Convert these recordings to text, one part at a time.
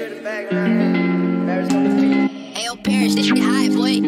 Ayo, Paris, this shit high, boy.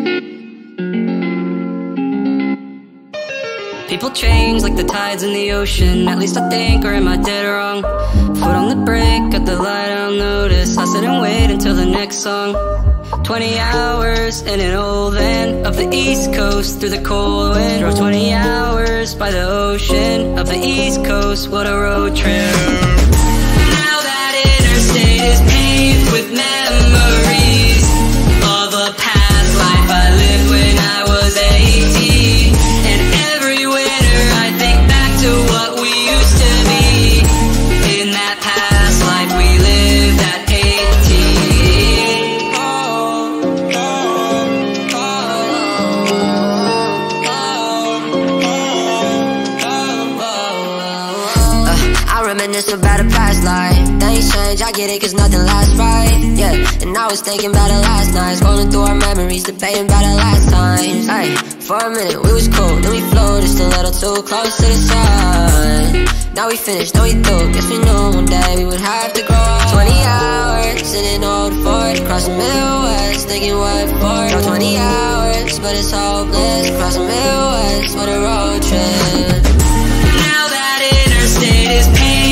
People change like the tides in the ocean. At least I think, or am I dead wrong? Foot on the brake, got the light, I'll notice. I sit and wait until the next song. 20 hours in an old van up the East Coast through the cold wind. Drove 20 hours by the ocean up the East Coast, what a road trip. Now that interstate is paved with memories of a past life I lived when I was 18. And every winter I think back to what we used to be. In that past life we lived at 18. Reminisce about a past life. Things change, I get it, cause nothing lasts right. Yeah, and I was thinking about it last night. Scrolling through our memories, debating about it last times. Hey, for a minute we was cool, then we flew just a little too close to the sun. Now we finished, now we through. Guess we knew one day we would have to grow up. 20 hours in an old Ford, across the Midwest, thinking what for. Drove 20 hours, but it's hopeless. Across the Midwest, what a road trip. Now that interstate is paved